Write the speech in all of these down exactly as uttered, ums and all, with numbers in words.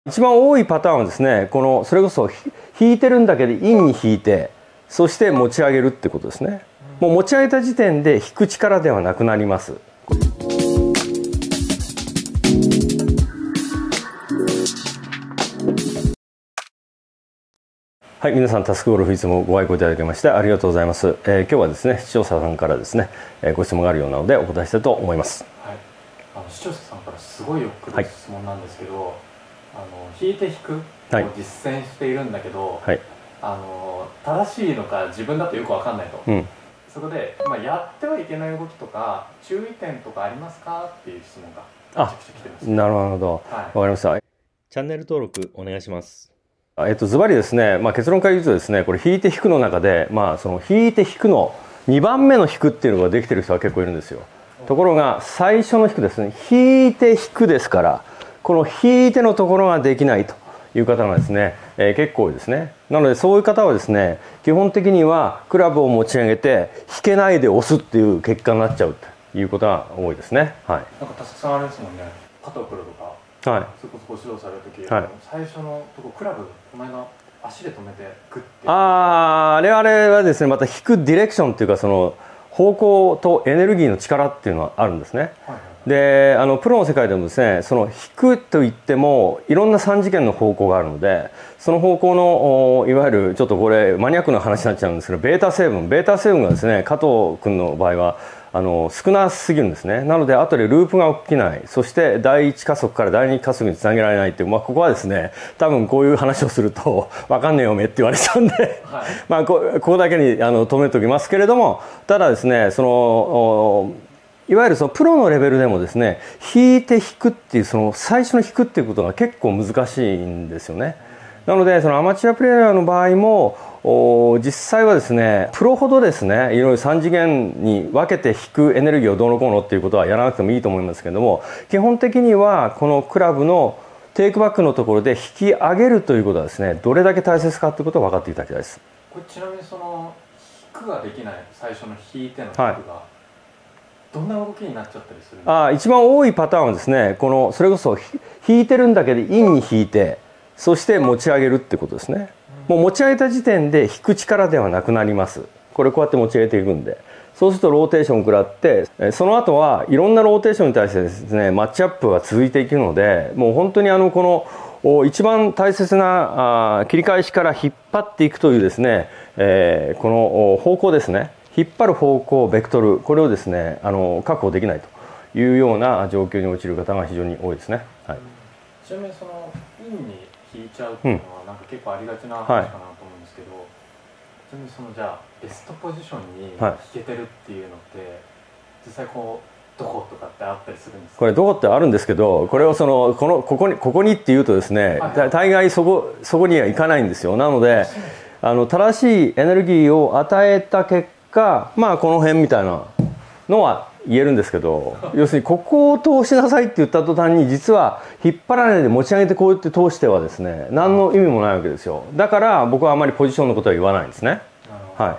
一番多いパターンはですね、このそれこそ引いてるんだけどインに引いて、そして持ち上げるってことですね。もう持ち上げた時点で引く力ではなくなります。はい、皆さんタスクゴルフいつもご愛顧いただきましてありがとうございます。えー、今日はですね、視聴者さんからですね、えー、ご質問があるようなのでお答えしたいと思います。 はい、あの視聴者さんからすごいよく来る質問なんですけど、はい、あの引いて引くを実践しているんだけど、はい、あの正しいのか自分だとよく分かんないと、うん、そこで、まあ、やってはいけない動きとか注意点とかありますかっていう質問がめちゃくちゃ来てます。 なるほど、はい、分かりました。チャンネル登録お願いします。えっと、ズバリですね、まあ、結論から言うとですね、これ引いて引くの中で、まあ、その引いて引くのにばんめの引くっていうのができてる人は結構いるんですよ。ところが最初の引くですね、引いて引くですから、この引いてのところができないという方がですね、えー、結構多いですね。なのでそういう方はですね、基本的にはクラブを持ち上げて引けないで押すっていう結果になっちゃうということが多いですね。はい。 なんかたくさんあれですもんね、加藤プロとか。はい、そこそこ指導される時、はい、最初のとこクラブこの間足で止めてグッて、 あああれあれはですね、また引くディレクションっていうか、その方向とエネルギーの力っていうのはあるんですね。はいはい、であのプロの世界でもですね、その引くといってもいろんなさん次元の方向があるので、その方向のいわゆるちょっとこれマニアックな話になっちゃうんですけど、ベータ成分ベータ成分がですね、加藤君の場合はあの少なすぎるんですね。なので後でループが起きない、そしてだいいち加速からだいに加速につなげられないっていう、まあ、ここはですね、多分こういう話をすると分かんねえよめって言われちゃうんで、はい、まあ こ, ここだけにあの止めておきますけれども、ただですね、そのいわゆるそのプロのレベルでもですね、引いて引くっていう、その最初の引くっていうことが結構難しいんですよね。なのでそのアマチュアプレーヤーの場合も実際はですね、プロほどですね、いろいろさん次元に分けて引くエネルギーをどうのこうのっていうことはやらなくてもいいと思いますけれども、基本的にはこのクラブのテイクバックのところで引き上げるということはですね、どれだけ大切かということを分かっていただきたいです。 これちなみにその引くができない、最初の引いての引くが、はい、どんな動きになっちゃったりするんですか？ あ、一番多いパターンはですね、このそれこそ引いてるんだけどインに引いて、そして持ち上げるってことですね。もう持ち上げた時点で引く力ではなくなります。これこうやって持ち上げていくんで、そうするとローテーションを食らって、その後はいろんなローテーションに対してですね、マッチアップが続いていくので、もう本当にあのこの一番大切な切り返しから引っ張っていくというですね、えー、この方向ですね、引っ張る方向ベクトル、これをですね、あの確保できないというような状況に陥る方が非常に多いですね。はい、 ちなみにそのインに引いちゃうっていうのはなんか結構ありがちな話かなと思うんですけど、はい、ちなみにそのじゃあベストポジションに引けてるっていうのって、はい、実際こうどことかってあったりするんですか？ これどこってあるんですけど、これをそのこのここにここにっていうとですね、はいはい、大概そこそこにはいかないんですよ。なのであの正しいエネルギーを与えた結果、まあこの辺みたいなのは言えるんですけど、要するにここを通しなさいって言った途端に、実は引っ張らないで持ち上げてこうやって通してはですね、何の意味もないわけですよ。だから僕はあまりポジションのことは言わないんですね。はい、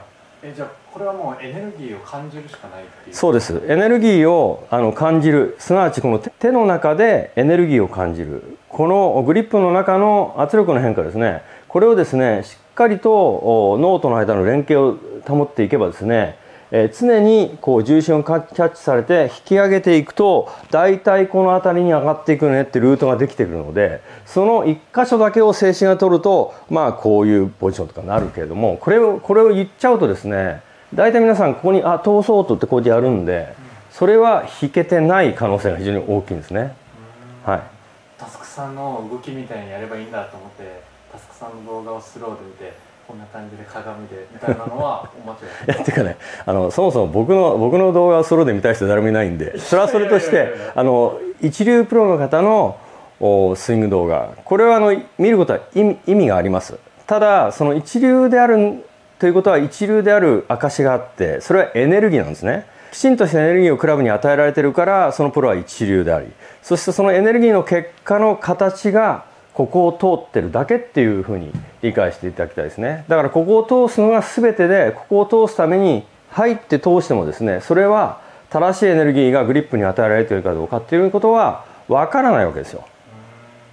えじゃあこれはもうエネルギーを感じるしかないっていう？ そうです。エネルギーをあの感じる、すなわちこの手の中でエネルギーを感じる、このグリップの中の圧力の変化ですね、これをですねしっかりと脳との間の連携を保っていけばですね、えー、常にこう重心をキャッチされて引き上げていくと、大体この辺りに上がっていくねってルートができてくるので、その一箇所だけを静止が取ると、まあこういうポジションとかになるけれども、これをこれを言っちゃうとですね、大体皆さんここにあ通そうとってこうやってやるんで、それは引けてない可能性が非常に大きいんですね。はい。 タスクさんの動きみたいにやればいいんだと思ってタスクさんの動画をスローで見て、こんな感じで鏡でみたいなのはお間違いいやっていうかね、あのそもそも僕の僕の動画をソロで見たい人誰もいないんで、それはそれとしてあの一流プロの方のスイング動画、これはあの見ることは意味、意味があります。ただその一流であるということは一流である証があって、それはエネルギーなんですね。きちんとしたエネルギーをクラブに与えられているから、そのプロは一流であり、そしてそのエネルギーの結果の形がここを通ってるだけっていうふうに理解していただきたいですね。だからここを通すのが全てで、ここを通すために入って通してもですね、それは正しいエネルギーがグリップに与えられているかどうかっていうことはわからないわけですよ。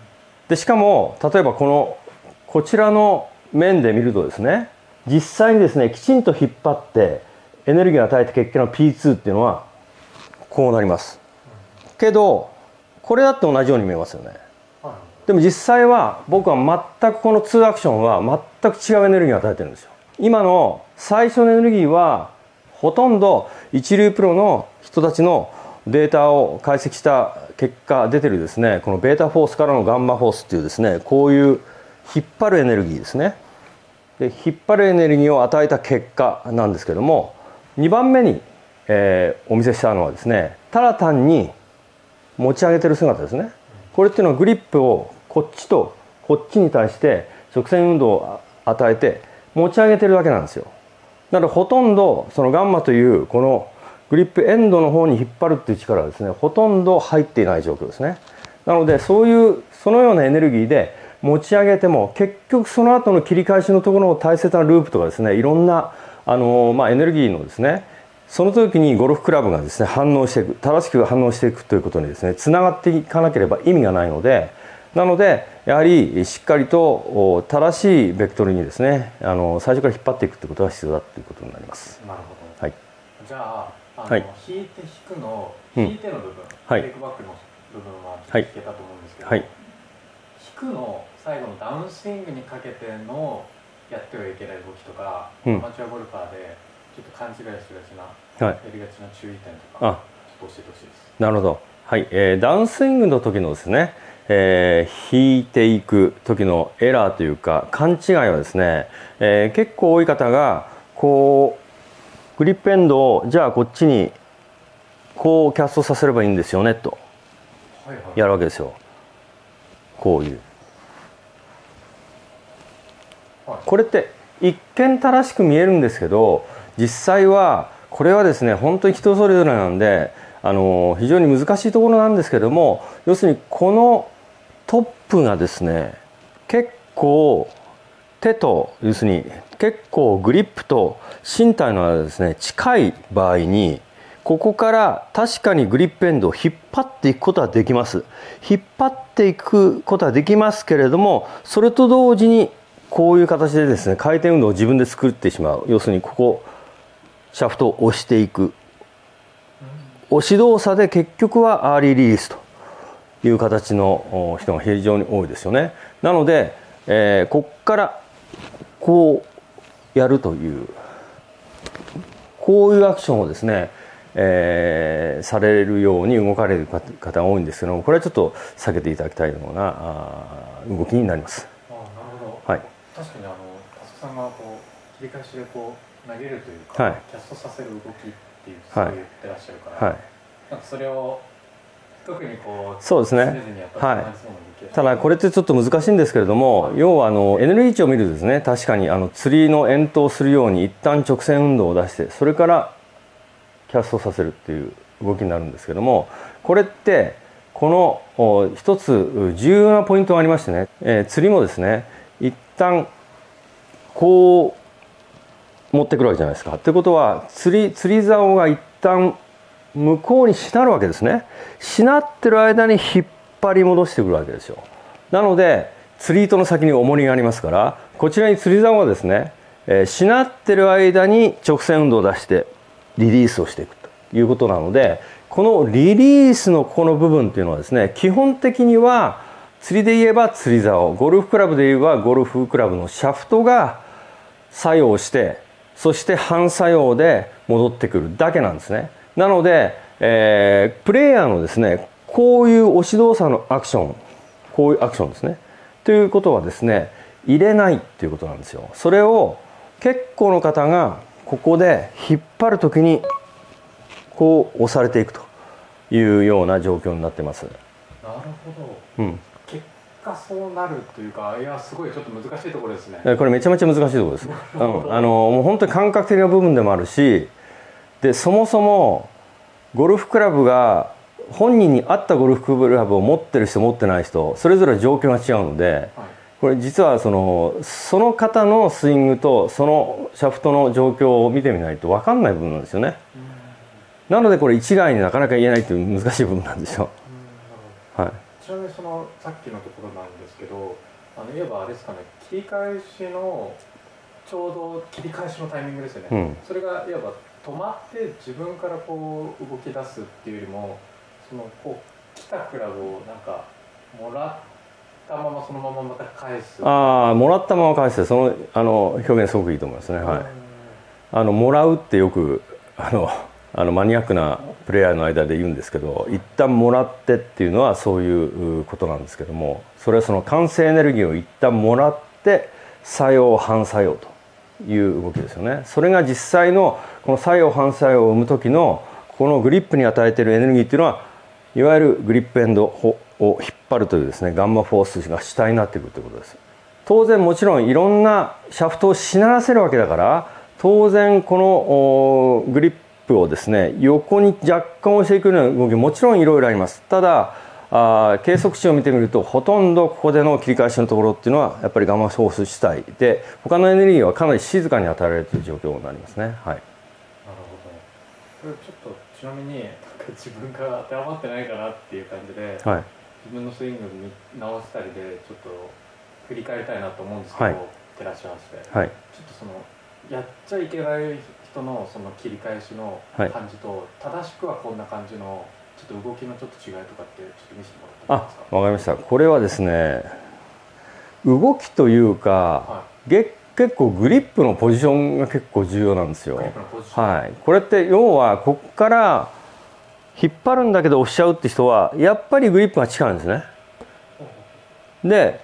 でしかも例えばこのこちらの面で見るとですね、実際にですねきちんと引っ張ってエネルギーを与えた結果の ピーツー っていうのはこうなりますけど、これだって同じように見えますよね。でも実際は僕は全くこのツーアクションは全く違うエネルギーを与えてるんですよ。今の最初のエネルギーはほとんど一流プロの人たちのデータを解析した結果出てるですね、このベータフォースからのガンマフォースっていうですね、こういう引っ張るエネルギーですね。で引っ張るエネルギーを与えた結果なんですけども、にばんめに、えー、お見せしたのはですね、ただ単に持ち上げてる姿ですね。これっていうのはグリップをこっちとこっちに対して直線運動を与えて持ち上げてるだけなんですよ。なのでほとんどそのガンマというこのグリップエンドの方に引っ張るっていう力はですね、ほとんど入っていない状況ですね。なのでそういうそのようなエネルギーで持ち上げても結局その後の切り返しのところの大切なループとかですね、いろんなあの、まあ、エネルギーのですね、その時にゴルフクラブがですね反応していく、正しく反応していくということにですねつながっていかなければ意味がないので、なのでやはりしっかりと正しいベクトルにですね、あの最初から引っ張っていくということが必要だということになります。 なるほど。 はい、 じゃあ、あの、 はい、 引いて引くの引いての部分、 はい、 テイクバックの部分は聞けたと思うんですけど、 はい、 引くの最後のダウンスイングにかけてのやってはいけない動きとか、 うん、 アマチュアゴルファーでちょっと勘違いしがちな、はい、やりがちな注意点とか、あ、ちょっと教えてほしいです。 なるほど。はい、えー、ダウンスイングの時のですね、えー、引いていく時のエラーというか勘違いはですね、えー、結構多い方がこうグリップエンドをじゃあこっちにこうキャストさせればいいんですよねとやるわけですよ。こういう、これって一見正しく見えるんですけど、実際はこれはですね本当に人それぞれなんで、あの非常に難しいところなんですけども、要するにこのトップがですね結構手と、要するに結構グリップと身体の間ですね近い場合に、ここから確かにグリップエンドを引っ張っていくことはできます。引っ張っていくことはできますけれども、それと同時にこういう形でですね回転運動を自分で作ってしまう。要するにここシャフトを押していく、押し動作で結局はアーリーリリースという形の人が非常に多いですよね。なので、えー、ここからこうやるというこういうアクションをですね、えー、されるように動かれる方が多いんですけども、これはちょっと避けていただきたいような動きになります。 ああ、なるほど。 はい、 確かにあのタスクさんがこう切り返しでこう投げるというか、はい、キャストさせる動きっていうそう言ってらっしゃるから、はい、なんかそれを特にこうそうですね、はい、ただこれってちょっと難しいんですけれども、はい、要はあのエネルギー値を見るとですね、確かにあの釣りの遠投するように一旦直線運動を出して、それからキャストさせるっていう動きになるんですけども、これってこの一つ重要なポイントがありましてね、えー、釣りもですね一旦こう持ってくるわけじゃないですか。ってことは釣り釣り竿が一旦向こうにしなるわけですね。しなってる間に引っ張り戻してくるわけですよ。なので釣り糸の先に重りがありますから、こちらに釣り竿はですね、えー、しなってる間に直線運動を出してリリースをしていくということなので、このリリースのここの部分っていうのはですね、基本的には釣りで言えば釣り竿、ゴルフクラブで言えばゴルフクラブのシャフトが作用して、そして反作用で戻ってくるだけなんですね。なので、えー、プレイヤーのですねこういう押し動作のアクション、こういうアクションですねということはですね入れないっていうことなんですよ。それを結構の方がここで引っ張るときにこう押されていくというような状況になってます。なるほど、うん、結果そうなるというか、いやすごいちょっと難しいところですね。 これめちゃめちゃ難しいところです、うん、あのもう本当に感覚的な部分でもあるし、でそもそもゴルフクラブが本人に合ったゴルフクラブを持ってる人持ってない人それぞれ状況が違うので、はい、これ実はそのその方のスイングとそのシャフトの状況を見てみないと分かんない部分なんですよね。なのでこれ一概になかなか言えないという難しい部分なんですよ。はい、 ちなみにそのさっきのところなんですけど、あのいわばあれですかね、切り返しのちょうど切り返しのタイミングですよね、うん、それがいわば止まって自分からこう動き出すっていうよりも、そのこう来たクラブをなんかもらったままそのまままた返す。 ああ、もらったまま返す、そのあの表現すごくいいと思いますね。はい、あのもらうってよくあのあのマニアックなプレイヤーの間で言うんですけど、一旦もらってっていうのはそういうことなんですけども、それはその完成エネルギーを一旦もらって作用反作用という動きですよね。それが実際のこの作用反作用を生む時のこのグリップに与えているエネルギーっていうのは、いわゆるグリップエンドを引っ張るというですね、ガンマフォースが主体になってくるということです。当然もちろんいろんなシャフトをしならせるわけだから、当然このグリップをですね、横に若干押していくような動きもちろんいろいろあります。ただあ計測値を見てみると、ほとんどここでの切り返しのところっていうのはやっぱりガンマフォース主体で、他のエネルギーはかなり静かに与えられている状況になりますね。はい、なるほど。これちょっとちなみに自分が当てはまってないかなっていう感じで、 はい、 自分のスイングに直したりでちょっと振り返りたいなと思うんですけど、はい、照らし合わせて、はい、ちょっとそのやっちゃいけない人のその切り返しの感じと、はい、正しくはこんな感じのちょっと動きのちょっと違いとかってちょっと見せてもらっていいですか？ あ、わかりました。これはですね、動きというか、はい、げ結構グリップのポジションが結構重要なんですよ。はい、これって要はここから引っ張るんだけど押しちゃうって人はやっぱりグリップが近いんですね。で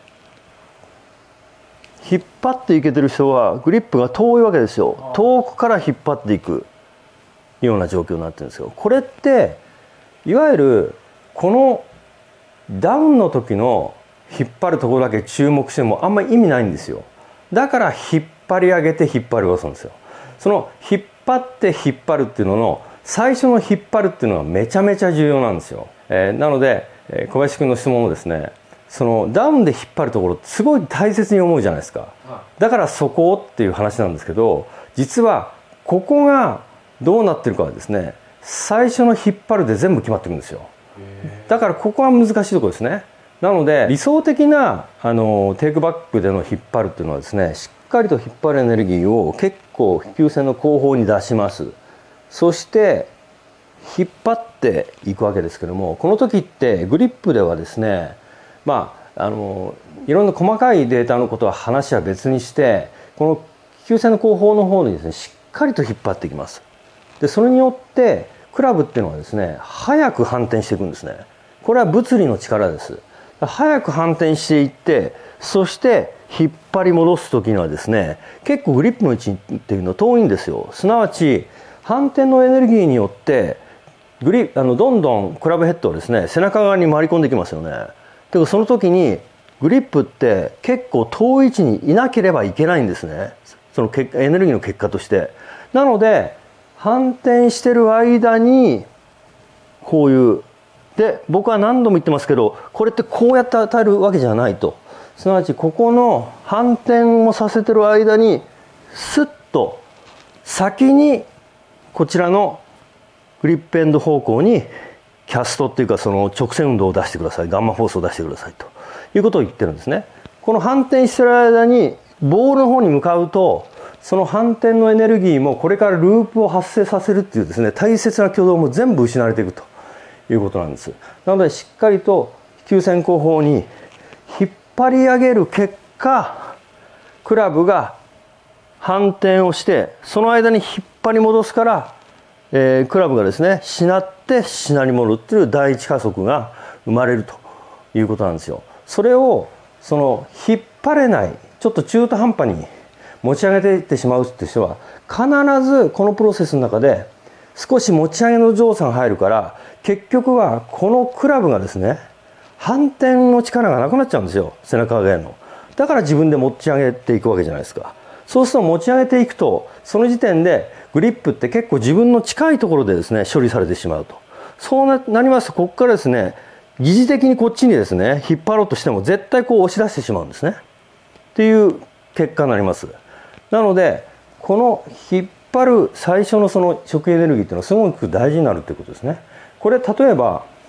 引っ張っていけてる人はグリップが遠いわけですよ。遠くから引っ張っていくような状況になってるんですよ。これっていわゆるこのダウンの時の引っ張るところだけ注目してもあんまり意味ないんですよ。だから引っ張り上げて引っ張り下ろすんですよ。その引っ張って引っ張るっていうのの最初の引っ張るっていうのはめちゃめちゃ重要なんですよ。えー、なので小林君の質問もですね、そのダウンで引っ張るところってすごい大切に思うじゃないですか。だからそこっていう話なんですけど、実はここがどうなってるかはですね、最初の引っ張るで全部決まってくるんですよ。だからここは難しいところですね。なので理想的なあのテイクバックでの引っ張るっていうのはですね、しっかりと引っ張るエネルギーを結構飛球線の後方に出します。そして引っ張っていくわけですけども、この時ってグリップではですね、まああのいろんな細かいデータのことは話は別にして、この飛球線の後方の方にですねしっかりと引っ張っていきます。でそれによってクラブっていうのはですね、早く反転していくんですね。これは物理の力です。早く反転していって、そして引っ張り戻す時にはですね、結構グリップの位置っていうのは遠いんですよ。すなわち反転のエネルギーによってグリあのどんどんクラブヘッドをですね背中側に回り込んできますよね。でもその時にグリップって結構遠い位置にいなければいけないんですね。そのエネルギーの結果として。なので反転してる間にこういうで、僕は何度も言ってますけど、これってこうやって当たるわけじゃないと。すなわちここの反転をさせてる間にスッと先にこちらのグリップエンド方向にキャストっていうかその直線運動を出してください、ガンマフォースを出してくださいということを言ってるんですね。この反転してる間にボールの方に向かうと、その反転のエネルギーもこれからループを発生させるっていうですね、大切な挙動も全部失われていくということなんです。なのでしっかりと飛球線後方に引っ張り上げる結果、クラブが反転をしてその間に引っ張り戻すから、えー、クラブがですねしなってしなり戻るっていう第一加速が生まれるということなんですよ。それをその引っ張れない、ちょっと中途半端に持ち上げていってしまうって人は必ずこのプロセスの中で少し持ち上げの動作が入るから、結局はこのクラブがですね反転の力がなくなっちゃうんですよ、背中側への。だから自分で持ち上げていくわけじゃないですか。そうすると持ち上げていくと、その時点でグリップって結構自分の近いところでですね処理されてしまうと。そうなりますと、ここからですね疑似的にこっちにですね引っ張ろうとしても絶対こう押し出してしまうんですねっていう結果になります。なのでこの引っ張る最初のその食エネルギーっていうのはすごく大事になるということですね。これ例えば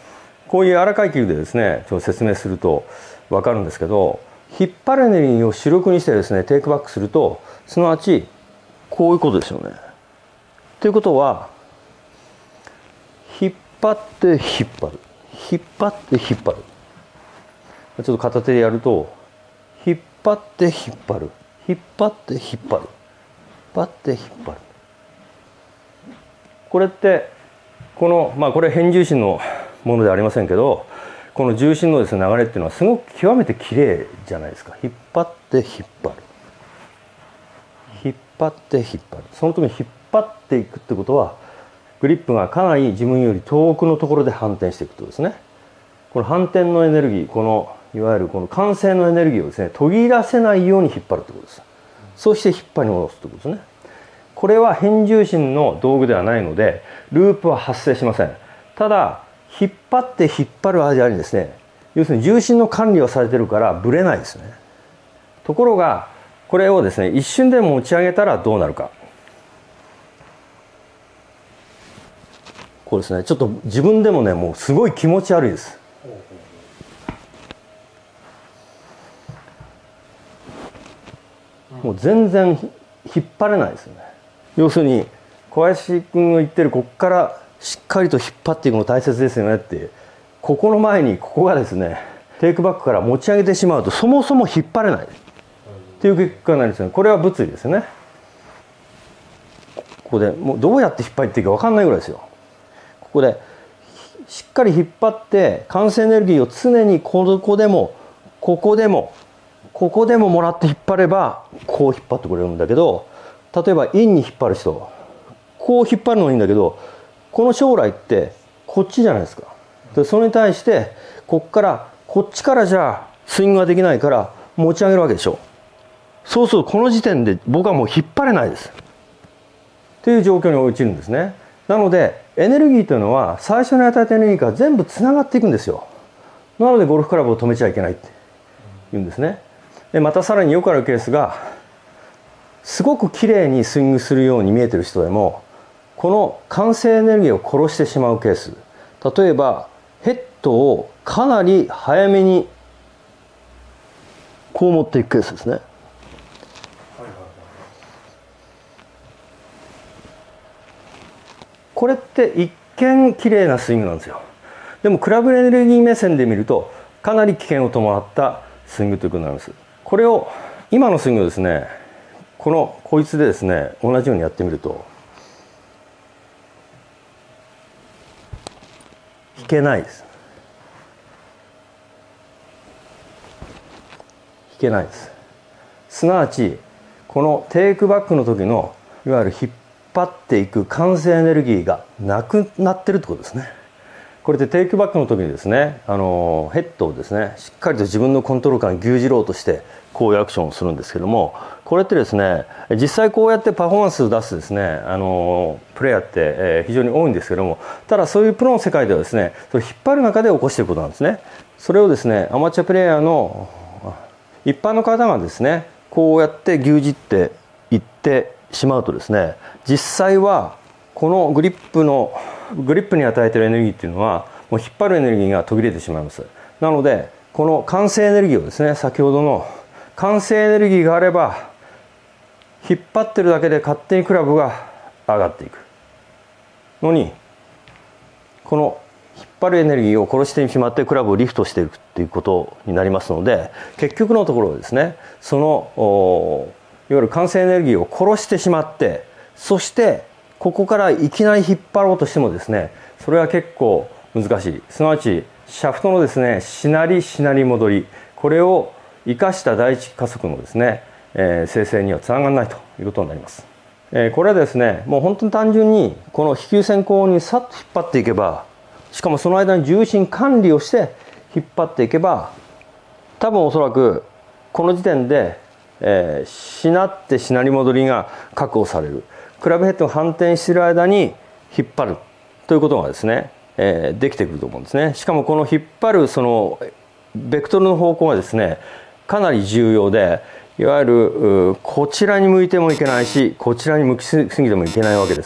こういう柔らかい器具でですねちょっと説明すると分かるんですけど、引っ張るエネルギーを主力にしてですねテイクバックすると、すなわちこういうことですよね。ということは、引っ張って引っ張る、引っ張って引っ張る。ちょっと片手でやると、引っ張って引っ張る、引っ張って引っ張る、引っ張って引っ張る。これってこのまあこれ変重心のものではありませんけど、この重心のですね流れっていうのはすごく極めて綺麗じゃないですか。引っ張って引っ張る、引っ張って引っ張る。その時に引っ張っていくってことは、グリップがかなり自分より遠くのところで反転していくとですね。この反転のエネルギー、このいわゆるこの慣性のエネルギーをですね途切らせないように引っ張るということです。そして引っ張り戻すということですね。これは変重心の道具ではないのでループは発生しません。ただ引っ張って引っ張る間にですね、要するに重心の管理をされてるからブレないですね。ところがこれをですね一瞬で持ち上げたらどうなるか。こうですね、ちょっと自分でもねもうすごい気持ち悪いです。もう全然引っ張れないですよね。要するに小林君が言ってるここからしっかりと引っ張っていくの大切ですよねって、ここの前にここがですねテイクバックから持ち上げてしまうとそもそも引っ張れないっていう結果になりますね。これは物理ですよね。ここでもうどうやって引っ張っていいか分かんないぐらいですよ。ここでしっかり引っ張って慣性エネルギーを常にここでもここでもここでももらって引っ張ればこう引っ張ってくれるんだけど、例えば陰に引っ張る人こう引っ張るのがいいんだけど、この将来ってこっちじゃないですか。でそれに対してこっからこっちからじゃあスイングができないから持ち上げるわけでしょ。そうするとこの時点で僕はもう引っ張れないですっていう状況に陥るんですね。なのでエネルギーというのは最初に与えたエネルギーから全部つながっていくんですよ。なのでゴルフクラブを止めちゃいけないって言うんですね。でまたさらによくあるケースが、すごくきれいにスイングするように見えてる人でもこの慣性エネルギーを殺してしまうケース、例えばヘッドをかなり早めにこう持っていくケースですね。これって一見きれいなスイングなんですよ。でもクラブエネルギー目線で見るとかなり危険を伴ったスイングということになります。これを今のスイングをですね、このこいつでですね同じようにやってみると引けないです。引けないです。すなわちこのテイクバックの時のいわゆる引っ張っていく慣性エネルギーがなくなってるってことですね。これでテイクバックの時にですね、あのヘッドをですねしっかりと自分のコントロール感に牛耳ろうとしてこういうアクションをするんですけども、これってですね実際こうやってパフォーマンスを出すですねあのプレイヤーって、えー、非常に多いんですけども、ただそういうプロの世界ではですねそれを引っ張る中で起こしていることなんですね。それをですねアマチュアプレイヤーの一般の方がですねこうやって牛耳っていってしまうとですね、実際はこのグリップのグリップに与えているエネルギーっていうのはもう引っ張るエネルギーが途切れてしまいます。なのでこの慣性エネルギーをですね、先ほどの慣性エネルギーがあれば引っ張ってるだけで勝手にクラブが上がっていくのに、この引っ張るエネルギーを殺してしまってクラブをリフトしていくっていうことになりますので、結局のところですねそのいわゆる慣性エネルギーを殺してしまって、そしてここからいきなり引っ張ろうとしてもですねそれは結構難しい。すなわちシャフトのですねしなりしなり戻り、これを生かした第一加速のですね、えー、生成にはつながらないということになります。えー、これはですねもう本当に単純にこの飛球線香にさっと引っ張っていけば、しかもその間に重心管理をして引っ張っていけば、多分おそらくこの時点で、えー、しなってしなり戻りが確保される。クラブヘッドが反転している間に引っ張るということがですね、えー、できてくると思うんですね。しかもこの引っ張るそのベクトルの方向がですねかなり重要で、いわゆるこちらに向いてもいけないしこちらに向きすぎてもいけないわけです。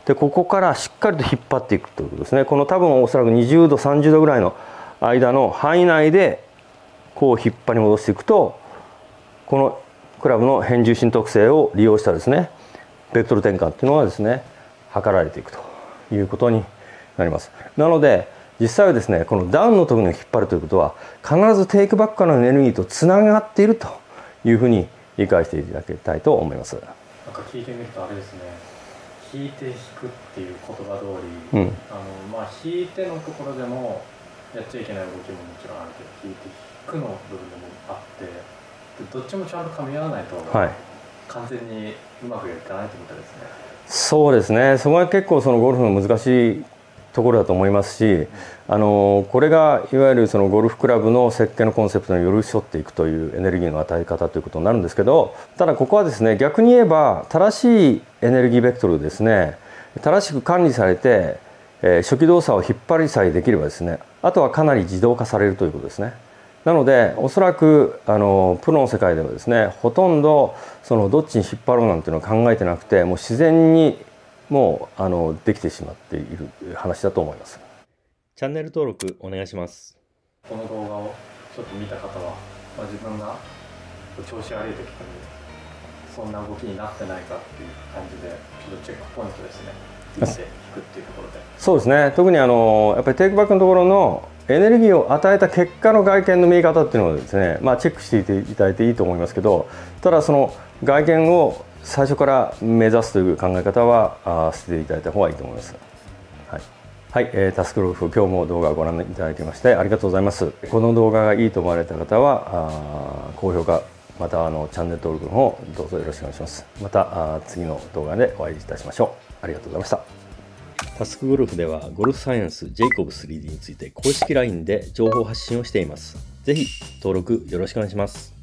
でここからしっかりと引っ張っていくということですね。この多分おそらくにじゅうどさんじゅうどぐらいの間の範囲内でこう引っ張り戻していくと、このクラブの変重心特性を利用したですねベクトル転換っていうのがですね測られていくということになります。なので実際はですねこのダウンの時に引っ張るということは必ずテイクバックからのエネルギーとつながっているというふうに理解していただきたいと思います。 なんか聞いてみるとあれですね、引いて引くっていう言葉通り、うん、あのまあ引いてのところでもやっちゃいけない動きももちろんあるけど、引いて引くの部分でもあって、でどっちもちゃんと噛み合わないと、はい、完全にうまくいかないということですね。 そうですね。そこは結構そのゴルフの難しいところだと思いますし、うん、あのこれがいわゆるそのゴルフクラブの設計のコンセプトに寄り添っていくというエネルギーの与え方ということになるんですけど、ただここはですね逆に言えば正しいエネルギーベクトルですね正しく管理されて、えー、初期動作を引っ張りさえできればですね、あとはかなり自動化されるということですね。なのでおそらくあのプロの世界ではですねほとんどそのどっちに引っ張ろうなんていうのを考えてなくて、もう自然にもうあのできてしまっている話だと思います。チャンネル登録お願いします。 この動画をちょっと見た方は、まあ、自分が調子悪い時にそんな動きになってないかっていう感じでちょっとチェックポイントですね、見ていくっていうところで。 そうですね。特にあのやっぱりテイクバックのところのエネルギーを与えた結果の外見の見え方っていうのをですね、まあ、チェックしていただいていいと思いますけど、ただその外見を最初から目指すという考え方はあ捨てていただいた方がいいと思います。はい、はいえー、タスクゴルフ今日も動画をご覧いただきましてありがとうございます。この動画がいいと思われた方はあ高評価またあのチャンネル登録の方どうぞよろしくお願いします。またあ次の動画でお会いいたしましょう。ありがとうございました。タスクゴルフではゴルフサイエンスジェイコブス スリーディー について公式 ライン で情報発信をしています。ぜひ登録よろしくお願いします。